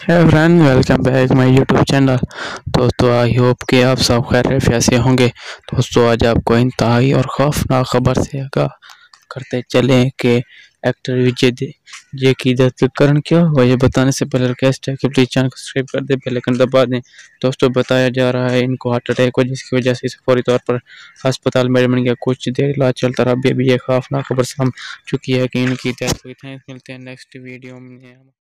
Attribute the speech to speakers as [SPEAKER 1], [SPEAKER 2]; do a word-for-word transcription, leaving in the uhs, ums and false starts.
[SPEAKER 1] है friend, welcome back my YouTube channel. दोस्तों, I hope कि आप सब खैरियत से होंगे। दोस्तों, आज आपको इंतहाई और खौफनाक खबर से आगाह करते चलें कि एक्टर विजय दे जे की डेथ कारण क्या हुआ, ये बताने से पहले रिक्वेस्ट है कि प्लीज चैनल को सब्सक्राइब कर दें, बेल आइकन दबा दें। दोस्तों, बताया जा रहा है इनको हार्ट अटैक हुआ, जिसकी वजह से इसे फौरी तौर पर अस्पताल में एडमिट किया। कुछ देर इलाज चलता रहा। अभी अभी ये खौफनाक खबर सामने चुकी है कि इनकी डेथ हुई। थैंक्स, मिलते हैं नेक्स्ट वीडियो में।